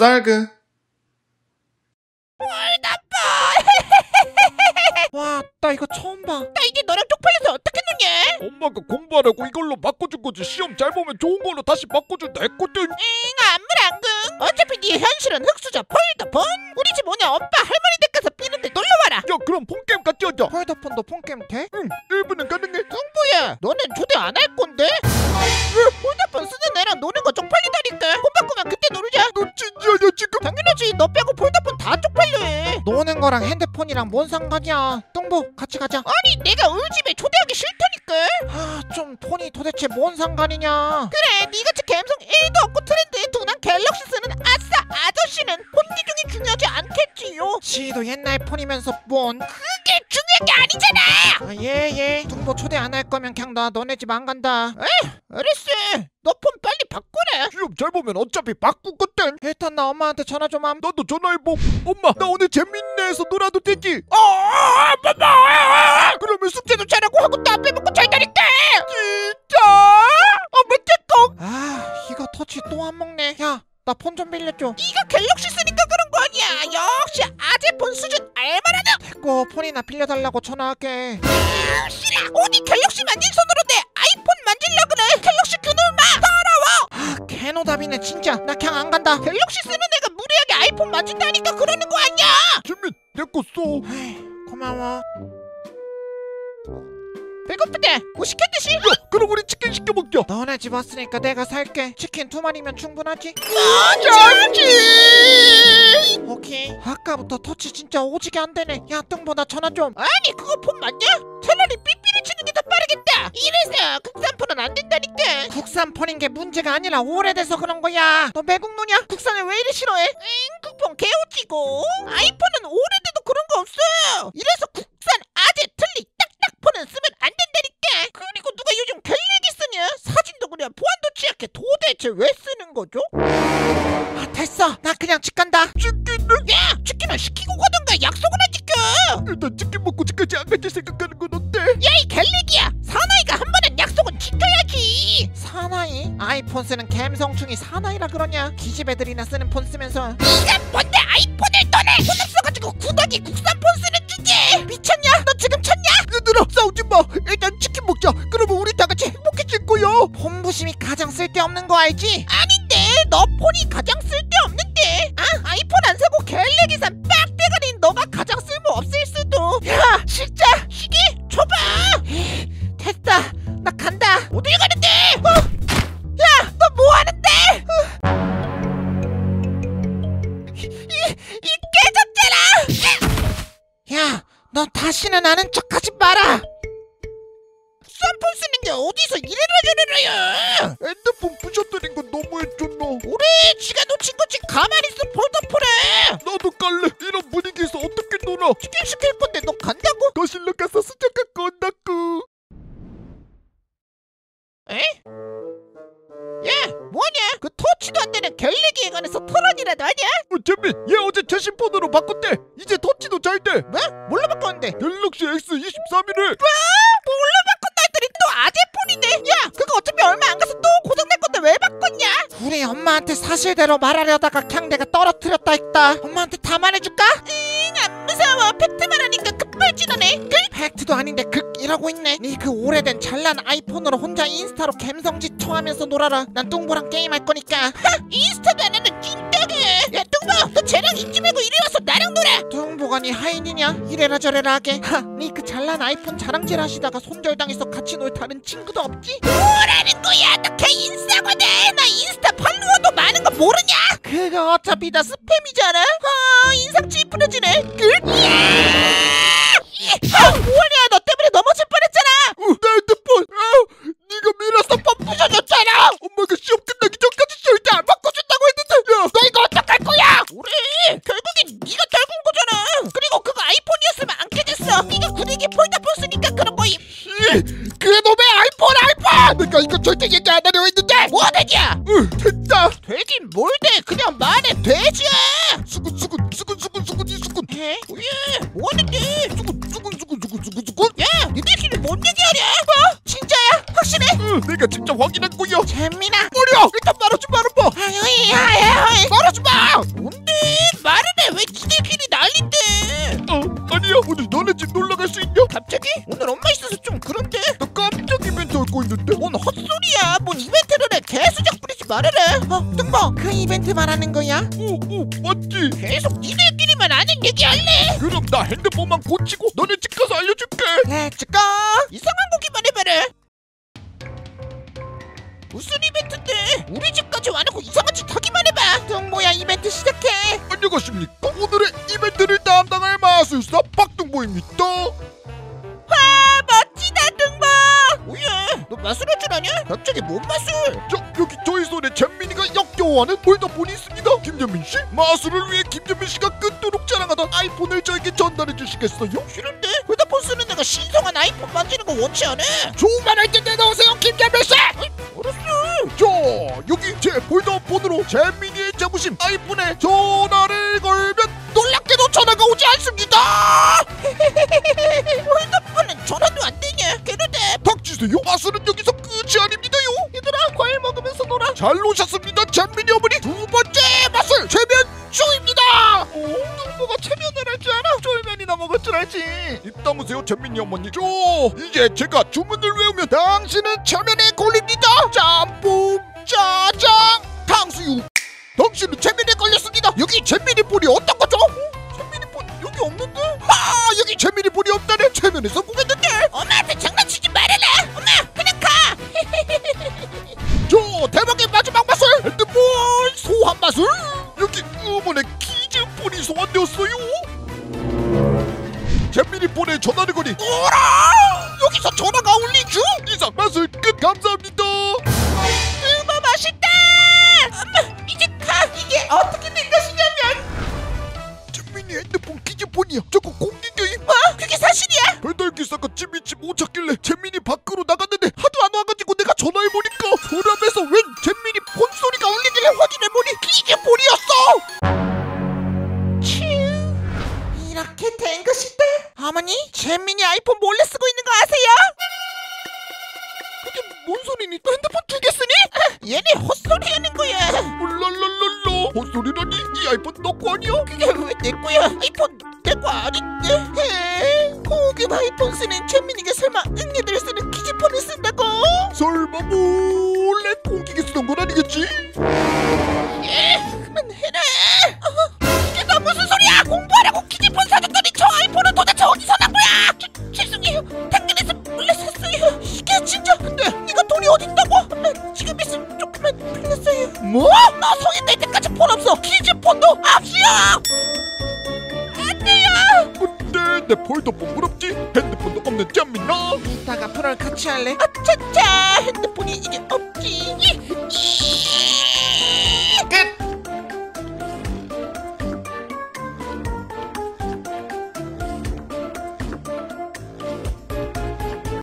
쌀그. 와, 나 이거 처음 봐. 나 이제 너랑 쪽팔려서 어떻게 노냐? 엄마가 공부하라고 이걸로 바꿔준 거지. 시험 잘 보면 좋은 걸로 다시 바꿔준다 했거든. 안무랑궁. 어차피 네 현실은 흑수저 폴더폰. 우리 집 오냐 오빠 할머니 댁 가서 삐는데 놀러와라. 야, 그럼 폰게임 같이 하자. 폴더폰도 폰게임 돼? 응, 1분은 가능해. 뚱보야, 너는 초대 안 할 건데? 왜 폴더폰 쓰는 애랑 노는 거 쪽팔리다니까. 폰 바꾸면 그때 놀자. 너 진지하냐 지금? 당연하지. 너 빼고 폴더폰 다 쪽팔려 해. 노는 거랑 핸드폰이랑 뭔 상관이야. 뚱보 같이 가자. 아니 내가 울 집에 초대하기 싫다니까. 아, 좀 폰이 도대체 뭔 상관이냐. 그래, 니같이 감성 1도 없고 트렌드에 둔한 갤럭시 쓰는 아싸 아저씨는 폰 기종이 중요하지 않겠지요. 지도 옛날 폰이면서 뭔. 그게 중요한 게 아니잖아. 아, 예. 뚱보 초대 안 할 거면 그냥 나 너네 집 안 간다. 알았어. 너 폰 빨리 바꾸래. 시험 잘 보면 어차피 바꾸거든. 일단 나 엄마한테 전화 좀 함. 나도 전화해보. 엄마, 나 오늘 재밌네 해서 놀아도 되지? 그러면 숙제도 잘하고 하고 다 빼먹고 잘 다니까. 진짜? 어머째꼭. 아, 이거 터치 또 안 먹네. 야, 나 폰 좀 빌려줘. 네가 갤럭시 쓰니까 그런 거 아니야. 역시 아재 폰 수준 알만하다. 됐고, 폰이나 빌려달라고 전화할게. 싫어. 어디 갤럭시 만진 손으로 내 아이폰 만질라 그래. 갤럭시 그놈아 더러워. 아, 개노답이네 진짜. 나 그냥 안 간다. 갤럭시 쓰는 애가 무리하게 아이폰 만진다니까 그러는 거 아니야. 재민, 내 거 써. 에이, 고마워. 배고프대. 뭐 시켰듯이? 야, 그럼 우리 치킨 시켜 먹자. 너네 집 왔으니까 내가 살게. 치킨 2마리면 충분하지? 좋지. 오케이. 아까부터 터치 진짜 오지게 안 되네. 야, 뚱보 나 전화 좀. 아니 그거 폰 맞냐? 차라리 삐삐를 치는 게 더 빠르겠다. 이래서 국산폰은 안 된다니까. 국산 폰인 게 문제가 아니라 오래돼서 그런 거야. 너 매국노냐? 국산을 왜 이리 싫어해? 국폰 개오지고. 아이폰은 오래돼도 그런 거 없어. 이래서 국산 아재 틀리 딱딱폰은 쓰면 안 된다니까. 그리고 누가 요즘 갤레기 쓰냐? 사진도 그냥 보안도 취약해. 도대체 왜 쓰는 거죠? 아, 됐어. 나 그냥 집 간다. 야! 치킨은 시키고 가던가 약속을 안 지켜. 일단 치킨 먹고 집까지 안 갈지 생각하는 건 어때? 야 이 갤레기야. 사나이가 한 번은 약속은 지켜야지. 사나이? 아이폰 쓰는 갬성충이 사나이라 그러냐? 기집 애들이나 쓰는 폰 쓰면서. 네가 뭔데 아이폰을 떠내. 폰 없어가지고 구닥이 국산폰 쓰는 주제. 미쳤냐? 너 지금 쳤냐? 얘들아, 싸우지 마. 일단 치킨 먹자. 그러면 우리 다 같이 행복해질 거야. 폰부심이 가장 쓸데없는 거 알지? 아닌데 너 폰이 가장 쓸데없는데. 아이폰 안 사고 갤레기 산 빡대가리인 너가 가장 쓸모없을 수도. 야 진짜 시계 줘봐. 됐다. 나 간다. 어딜 가는데? 야 너 뭐하는데? 이 깨졌잖아. 야, 너 다시는 아는 척하지 마라. 싼폰 쓰는 게 어디서 이래라 저래라야. 핸드폰 부셔뜨린 건 너무했죠 너. 우리 지가 놓친 거지. 가만히 있어 폴더폰에. 나도 깔래. 이런 분위기에서 어떻게 놀아. 치킨 시킬 건데 너 간다고? 거실로 가서 수저 갖고 온다고. 에? 야 뭐하냐? 그 터치도 안 되는 갤레기에 관해서 토론이라도 하냐? 재민, 얘 어제 최신 폰으로 바꿨대. 이제 터치도 잘 돼. 뭐? 뭘로 바꿨는데? 갤럭시 S23이래. 뭘로 바꿨다 했더니 또 아재폰이네. 야 그거 어차피 얼마 안 가서 또 고장날 건데 왜 바꿨냐? 우리 엄마한테 사실대로 말하려다가 그냥 내가 떨어뜨렸다 했다. 엄마한테 다 말해줄까? 안 무서워. 팩트만 하니까 급발진하네. 팩트도 아닌데 극 이러고 있네. 니 그 오래된 잘난 아이폰으로 혼자 인스타로 갬성짓청하면서 놀아라. 난 뚱보랑 게임할 거니까. 인스타도 안 하는 찐따게. 야 뚱보 너 쟤랑 잊지 말고 이리 와서 나랑 놀아. 뚱보가 니 하인이냐? 이래라 저래라 하게. 니 그 잘난 아이폰 자랑질 하시다가 손절당해서 같이 놀 다른 친구도 없지? 뭐라는 거야? 너 걔 인싸거든. 나 인스타 팔로워도 많은 거 모르냐? 그거 어차피 다 팸이잖아. 인상 찌푸려지네. 뭐하냐? 너 때문에 넘어질 뻔했잖아. 내 핸드폰. 네가 밀어서 폰 부셔졌잖아. 엄마가 시험 끝나기 전까지 절대 안 바꿔준다고 했는데. 야, 너 이거 어떡할 거야? 우리 결국엔 네가 결국 거잖아. 그리고 그거 아이폰이었으면 안 깨졌어. 네가 구리기 폴더폰 쓰니까 그런 거임. 그놈의 아이폰. 내가 이거 절대 얘기 안 하려 했는데. 뭐 되냐? 됐다. 되긴 뭘 돼? 그냥 말해 돼지야. 수군 이 수군. 에? 뭐 하는데? 수군. 야, 니들끼리 뭔 얘기하냐? 뭐? 진짜야? 확실해? 내가 직접 확인한 거야. 재민아. 어려. 일단 말하지 말아봐. 아유, 말하지 마. 뚱보 그 이벤트 말하는 거야? 오 맞지. 계속 니네끼리만 아는 얘기 할래? 그럼 나 핸드폰만 고치고 너네 집 가서 알려줄게. 렛츠고. 이상한 거기만 해봐라. 무슨 이벤트인데? 우리 집까지 와놓고 이상한 짓 하기만 해봐. 뚱보야 이벤트 시작해. 안녕하십니까. 오늘의 이벤트를 담당할 마술사 박동보입니다. 와 멋지다 뚱보. 뭐야 너 마술할 줄 아냐? 갑자기 뭔 마술? 자, 여기 저희 손에 잼민이가 역겨워하는 폴더폰이 있습니다. 김재민씨, 마술을 위해 김재민씨가 끊도록 자랑하던 아이폰을 저에게 전달해 주시겠어요? 싫은데? 휴대폰 쓰는 내가 신성한 아이폰 만지는 거 원치 않아. 좋은 말 할 때 내놓으세요, 김재민씨! 알았어. 자, 여기 제 폴더폰으로 잼민이의 자부심 아이폰에 전화를 걸면 놀랍게도 전화가 오지 않습니다! 휴대폰은 전화도 안 되냐? 걔로대. 닥치세요. 마술은 여기서 끝이 아닙니다요. 얘들아 과일 먹으면서 놀아. 잘 노셨습니다, 잼민이 어머니. 두 번째 마술 최면쇼입니다. 뚱보가 체면을 할 줄 알아? 쫄면이나 먹을 줄 알지. 입 다무세요, 잼민이 어머니. 이제 제가 주문을 외우면 당신은 체면에 걸립니다. 짬뽕, 짜장, 탕수육. 당신은 체면에 걸렸습니다. 여기 잼민이 볼이 어떤 거죠? 잼민이 폰 여기 없는데? 여기 잼민이 볼이 없다네. 체면에 성공했는데. 엄마한테 장난치지 말아라. 엄마 그냥 가. 대박의 마지막 마술 핸드폰 소환 마술. 여기 의문의 키즈폰이 소환되었어요. 잼민이 폰에 전화를 거니 오라. 여기서 전화가 울리죠. 이상 마술 끝. 감사합니다. 뚱보 맛있다. 엄마 이제 가. 이게 어떻게 된 것이냐면 잼민이 핸드폰 키즈폰이야. 저거 공기교이. 그게 사실이야? 배달 기사가 집 위치 못 찾길래 잼민이 밖으로 나갔는데 하도 안 와가지고 내가 전화해보니까 서랍에서 웬 잼민이 폰 소리가 울리길래 확인해보니 키즈폰이었어. 이렇게 된 것이다. 어머니 잼민이 아이폰 몰래 쓰고 있는 거 아세요? 그게 뭔 소리니? 너 핸드폰 2개 쓰니? 얘네 헛소리 하는 거야. 랄랄랄라. 헛소리라니. 이 아이폰 너 거 아니야? 그게 왜 내 거야? 아이폰 내 거 아닌데? 고급 아이폰 쓰는 잼민이가 설마 응애들 쓰는 키즈폰을 쓴다고? 설마 몰래 공기계 쓰던 건 아니겠지? 그만해라. 이게 다 무슨 소리야? 공부하라고 키즈폰 사줬더니 저 아이폰은 도대체 어디서 난 거야? 죄송해요. 당근에서 몰래 샀어요. 이게 진짜 근데 이거 돈이 어딨다고? 지금 있으면 조금만 빌렸어요. 뭐? 너 성인 될 때까지 폰 없어. 키즈폰도 없어요. 안 돼요. 근데 내 폴더폰 부럽지? 핸드폰도 없는 잼민아. 이따가 프로를 같이 할래? 아차차 핸드폰이